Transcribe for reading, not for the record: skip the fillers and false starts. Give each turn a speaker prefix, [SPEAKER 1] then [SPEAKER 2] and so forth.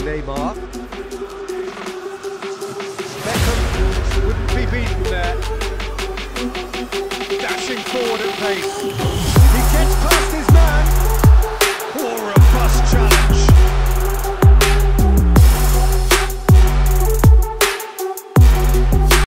[SPEAKER 1] Neymar. Beckham wouldn't be beaten there. Dashing forward at pace.